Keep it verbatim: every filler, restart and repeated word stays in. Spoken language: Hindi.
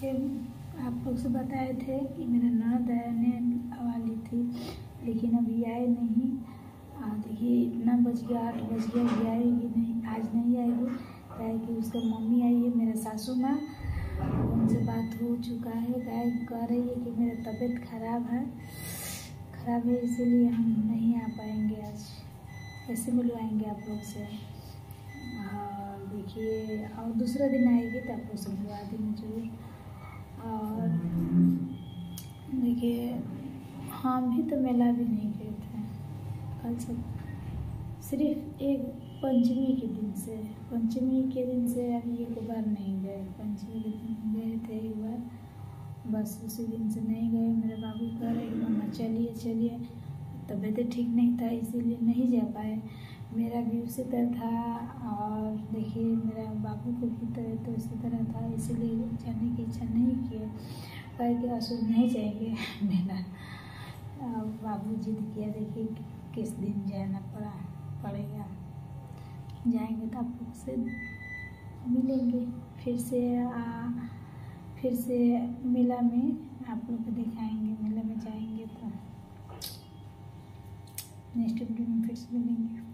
देखिए आप लोग से बताए थे कि मेरा ननद आने वाली थी, लेकिन अभी आए नहीं। देखिए इतना बज गया, आठ बज गया, अभी आएगी नहीं, आज नहीं आएगी। क्या कि उसका मम्मी आई है, मेरा सासू माँ, उनसे बात हो चुका है। गाय कह रही है कि मेरा तबीयत खराब है खराब है इसीलिए हम नहीं आ पाएंगे आज, कैसे मिलवाएंगे आप लोग से। और देखिए और दूसरा दिन आएगी तो आप लोग से मिलवा देंगे जरूर। और देखिए हम भी तो मेला भी नहीं गए थे कल, सब सिर्फ एक पंचमी के दिन से पंचमी के दिन से अभी एक बार नहीं गए। पंचमी के दिन गए थे एक बार, बस उसी दिन से नहीं गए। मेरे बाबू कह रहे मम्मा चलिए चलिए, तबीयत ठीक नहीं था इसीलिए नहीं जा पाए। मेरा भी उसी तरह था और देखिए मेरा बाबू को भी तबीयत तो इसी तरह था, इसीलिए जाने की इच्छा नहीं किए। कहे कि असुर नहीं जाएंगे मेला। बाबू जिद किया, देखिए किस दिन जाना पड़ा पड़ेगा। जाएंगे तो आप लोग से मिलेंगे फिर से, आ, फिर से मेला में आप लोग को दिखाएंगे। मेला में जाएंगे तो नेक्स्ट वीडियो में फिर से मिलेंगे।